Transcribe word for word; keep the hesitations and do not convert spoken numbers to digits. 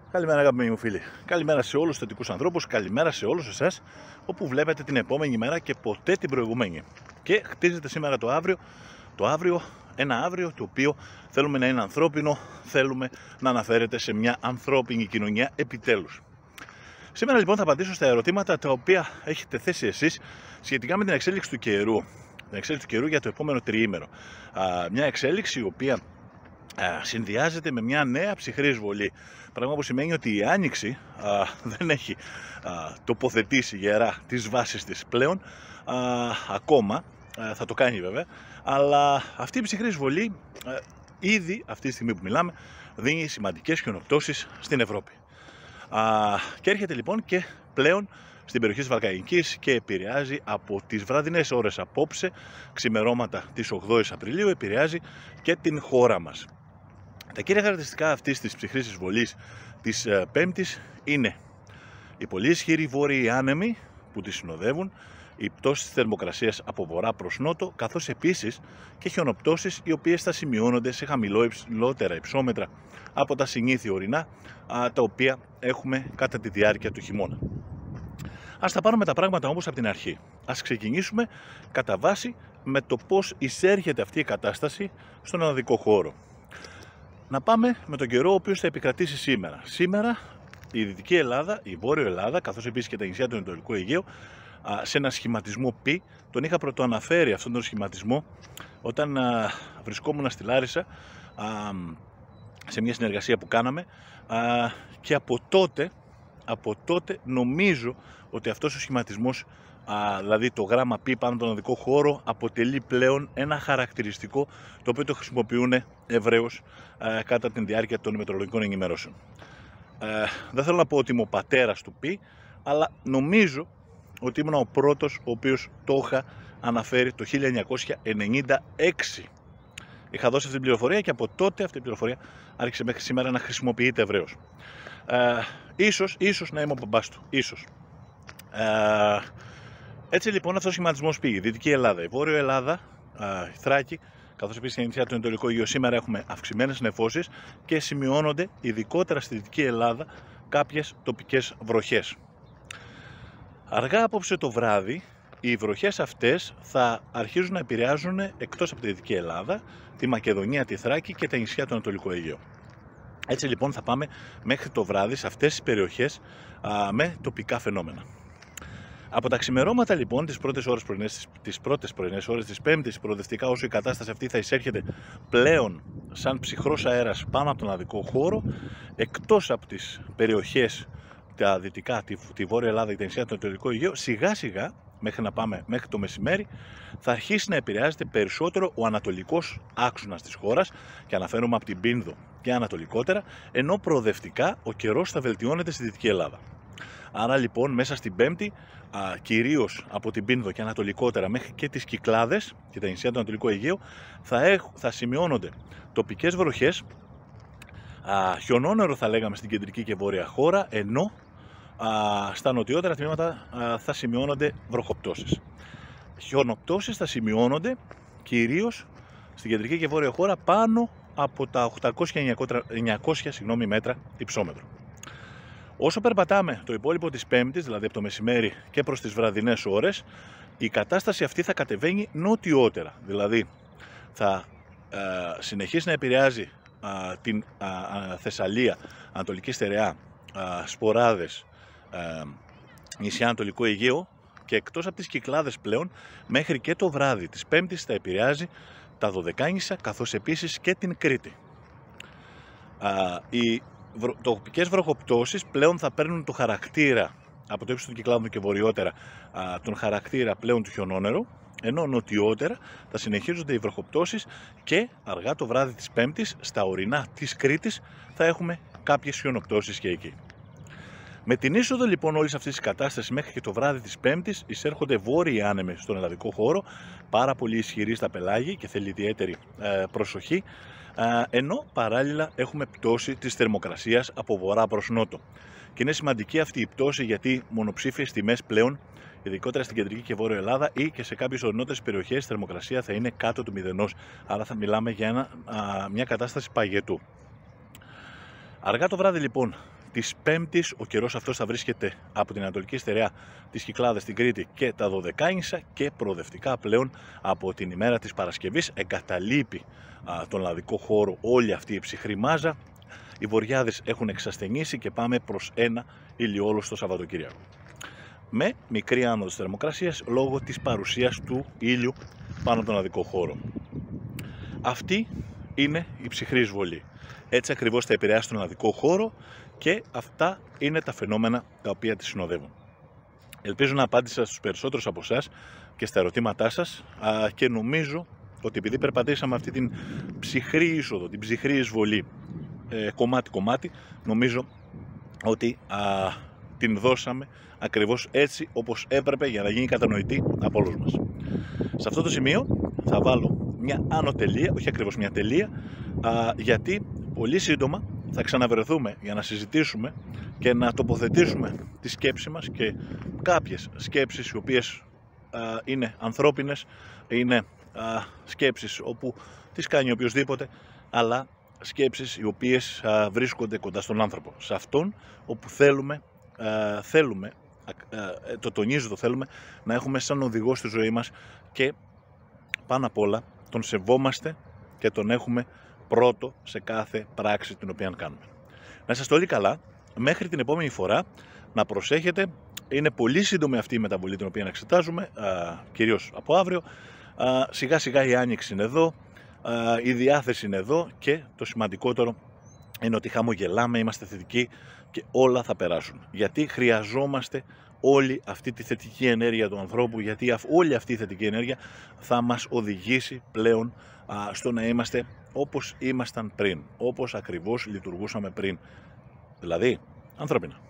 Καλημέρα αγαπημένοι μου φίλοι. Καλημέρα σε όλους τους θετικούς ανθρώπους, καλημέρα σε όλους εσάς όπου βλέπετε την επόμενη μέρα και ποτέ την προηγουμένη. Και χτίζετε σήμερα το αύριο, το αύριο, ένα αύριο το οποίο θέλουμε να είναι ανθρώπινο, θέλουμε να αναφέρεται σε μια ανθρώπινη κοινωνία επιτέλους. Σήμερα λοιπόν θα απαντήσω στα ερωτήματα τα οποία έχετε θέσει εσείς σχετικά με την εξέλιξη του καιρού. Την εξέλιξη του καιρού για το επόμενο τριήμερο. Α, μια εξέλιξη η οποία συνδυάζεται με μια νέα ψυχρή εισβολή. Πράγμα που σημαίνει ότι η Άνοιξη α, δεν έχει α, τοποθετήσει γερά τις βάσεις της πλέον α, ακόμα, α, θα το κάνει βέβαια, αλλά αυτή η ψυχρή εισβολή α, ήδη αυτή τη στιγμή που μιλάμε δίνει σημαντικές χιονοπτώσεις στην Ευρώπη. Α, και έρχεται λοιπόν και πλέον στην περιοχή της Βαλκανικής και επηρεάζει από τις βραδινές ώρες απόψε, ξημερώματα της ογδόης Απριλίου, επηρεάζει και την χώρα μας. Τα κύρια χαρακτηριστικά αυτής της ψυχρής εισβολής της Πέμπτης είναι οι πολύ ισχυροί βόρειοι άνεμοι που τη συνοδεύουν, η πτώση της θερμοκρασίας από βορρά προς νότο, καθώς επίσης και χιονοπτώσεις οι οποίες θα σημειώνονται σε χαμηλότερα υψόμετρα από τα συνήθεια ορεινά, τα οποία έχουμε κατά τη διάρκεια του χειμώνα. Ας τα πάρουμε τα πράγματα όμως από την αρχή. Ας ξεκινήσουμε κατά βάση με το πώς εισέρχεται αυτή η κατάσταση στον ελλαδικό χώρο. Να πάμε με τον καιρό ο οποίος θα επικρατήσει σήμερα. Σήμερα η Δυτική Ελλάδα, η Βόρειο Ελλάδα, καθώς επίσης και τα νησιά του Ανατολικού Αιγαίου, σε ένα σχηματισμό π, τον είχα πρωτοαναφέρει αυτόν τον σχηματισμό όταν βρισκόμουν στη Λάρισα σε μια συνεργασία που κάναμε και από τότε, από τότε νομίζω ότι αυτός ο σχηματισμός, Α, δηλαδή το γράμμα π πάνω τον οδικό χώρο, αποτελεί πλέον ένα χαρακτηριστικό το οποίο το χρησιμοποιούν ευρέως α, κατά τη διάρκεια των μετεωρολογικών ενημερώσεων. Ε, δεν θέλω να πω ότι είμαι ο πατέρας του π, αλλά νομίζω ότι ήμουν ο πρώτος ο οποίος το είχα αναφέρει το χίλια εννιακόσια ενενήντα έξι. Είχα δώσει αυτή την πληροφορία και από τότε αυτή η πληροφορία άρχισε μέχρι σήμερα να χρησιμοποιείται ευρέως. Ε, ίσως, ίσως να είμαι ο μπαμπάς του, ίσως. Ε, Έτσι λοιπόν αυτός ο σχηματισμός πήγε. Δυτική Ελλάδα, η Βόρειο Ελλάδα, η Θράκη, καθώς επίσης και η νησιά του Ανατολικού Αιγαίου, σήμερα έχουμε αυξημένες νεφώσεις και σημειώνονται ειδικότερα στη Δυτική Ελλάδα κάποιες τοπικές βροχές. Αργά απόψε το βράδυ οι βροχές αυτές θα αρχίζουν να επηρεάζουν εκτός από τη Δυτική Ελλάδα, τη Μακεδονία, τη Θράκη και τα νησιά του Ανατολικού Αιγαίου. Έτσι λοιπόν θα πάμε μέχρι το βράδυ σε αυτές τις περιοχές α, με τοπικά φαινόμενα. Από τα ξημερώματα λοιπόν τις πρώτες, ώρες πρωινές, τις πρώτες πρωινές ώρες της Πέμπτης, προοδευτικά όσο η κατάσταση αυτή θα εισέρχεται πλέον σαν ψυχρός αέρας πάνω από τον αδικό χώρο, εκτός από τις περιοχές τα δυτικά, τη, τη Βόρεια Ελλάδα και τα νησιά του Ανατολικού Αιγαίου, σιγά σιγά μέχρι να πάμε μέχρι το μεσημέρι θα αρχίσει να επηρεάζεται περισσότερο ο ανατολικός άξονας της χώρας και αναφέρομαι από την Πίνδο και ανατολικότερα, ενώ προοδευτικά ο καιρός θα βελτιώνεται στη Δυτική Ελλάδα. Άρα λοιπόν μέσα στην Πέμπτη, α, κυρίως από την Πίνδο και ανατολικότερα μέχρι και τις Κυκλάδες και τα νησιά του Ανατολικού Αιγαίου θα, έχ, θα σημειώνονται τοπικές βροχές, α, χιονόνερο θα λέγαμε στην κεντρική και βόρεια χώρα, ενώ α, στα νοτιότερα τμήματα α, θα σημειώνονται βροχοπτώσεις. Χιονοπτώσεις θα σημειώνονται κυρίως στην κεντρική και βόρεια χώρα πάνω από τα οκτακόσια με εννιακόσια συγγνώμη, μέτρα υψόμετρο. Όσο περπατάμε το υπόλοιπο της Πέμπτης, δηλαδή από το μεσημέρι και προς τις βραδινές ώρες, η κατάσταση αυτή θα κατεβαίνει νοτιότερα. Δηλαδή θα ε, συνεχίσει να επηρεάζει ε, την ε, Θεσσαλία, Ανατολική Στερεά, ε, Σποράδες, ε, νησιά Ανατολικού Αιγαίου και εκτός από τις Κυκλάδες πλέον μέχρι και το βράδυ της Πέμπτης θα επηρεάζει τα Δωδεκάνησα καθώς επίσης και την Κρήτη. Ε, η τοπικές βροχοπτώσεις πλέον θα παίρνουν το χαρακτήρα από το ύψος των Κυκλάδων και βορειότερα τον χαρακτήρα πλέον του χιονόνερου, ενώ νοτιότερα θα συνεχίζονται οι βροχοπτώσεις και αργά το βράδυ της Πέμπτης στα ορεινά της Κρήτης θα έχουμε κάποιες χιονοπτώσεις και εκεί. Με την είσοδο λοιπόν όλης αυτής της κατάστασης μέχρι και το βράδυ της Πέμπτης εισέρχονται βόρειοι άνεμοι στον ελλαδικό χώρο, πάρα πολύ ισχυροί στα πελάγη και θέλει ιδιαίτερη προσοχή, ενώ παράλληλα έχουμε πτώση της θερμοκρασίας από βορρά προς νότο. Και είναι σημαντική αυτή η πτώση γιατί μονοψήφιες τιμές πλέον, ειδικότερα στην κεντρική και βόρεια Ελλάδα ή και σε κάποιες ορεινότερες περιοχές, η θερμοκρασία θα είναι κάτω του μηδενός. Άρα θα μιλάμε για ένα, α, μια κατάσταση παγετού. Αργά το βράδυ λοιπόν της Πέμπτης. Ο καιρός αυτός θα βρίσκεται από την Ανατολική Στερεά της Κυκλάδας στην Κρήτη και τα Δωδεκάνησα, και προοδευτικά πλέον από την ημέρα της Παρασκευής εγκαταλείπει α, τον λαδικό χώρο όλη αυτή η ψυχρή μάζα. Οι βοριάδες έχουν εξασθενήσει και πάμε προς ένα ηλιόλουστο Σαββατοκύριακο, με μικρή άνοδο της θερμοκρασίας λόγω της παρουσίας του ήλιου πάνω από τον λαδικό χώρο. Αυτή είναι η ψυχρή εισβολή. Έτσι ακριβώς θα επηρεάσει τον λαδικό χώρο και αυτά είναι τα φαινόμενα τα οποία τη συνοδεύουν. Ελπίζω να απάντησα στους περισσότερους από εσάς και στα ερωτήματά σας α, και νομίζω ότι επειδή περπατήσαμε αυτή την ψυχρή είσοδο, την ψυχρή εισβολή ε, κομμάτι-κομμάτι, νομίζω ότι α, την δώσαμε ακριβώς έτσι όπως έπρεπε για να γίνει κατανοητή από όλους μας. Σε αυτό το σημείο θα βάλω μια άνω τελεία, όχι ακριβώς μια τελεία, α, γιατί πολύ σύντομα θα ξαναβρεθούμε για να συζητήσουμε και να τοποθετήσουμε τη σκέψη μας και κάποιες σκέψεις οι οποίες α, είναι ανθρώπινες, είναι α, σκέψεις όπου τις κάνει οποιοσδήποτε, αλλά σκέψεις οι οποίες α, βρίσκονται κοντά στον άνθρωπο, σε αυτόν όπου θέλουμε, α, θέλουμε α, το τονίζω, το θέλουμε να έχουμε σαν οδηγό στη ζωή μας και πάνω απ' όλα τον σεβόμαστε και τον έχουμε πρώτο σε κάθε πράξη την οποία κάνουμε. Να είστε όλοι καλά, μέχρι την επόμενη φορά να προσέχετε, είναι πολύ σύντομη αυτή η μεταβολή την οποία εξετάζουμε, α, κυρίως από αύριο, α, σιγά σιγά η άνοιξη είναι εδώ, α, η διάθεση είναι εδώ και το σημαντικότερο είναι ότι χαμογελάμε, είμαστε θετικοί και όλα θα περάσουν. Γιατί χρειαζόμαστε όλη αυτή τη θετική ενέργεια του ανθρώπου, γιατί όλη αυτή η θετική ενέργεια θα μας οδηγήσει πλέον α, στο να είμαστε όπως ήμασταν πριν, όπως ακριβώς λειτουργούσαμε πριν, δηλαδή ανθρώπινα.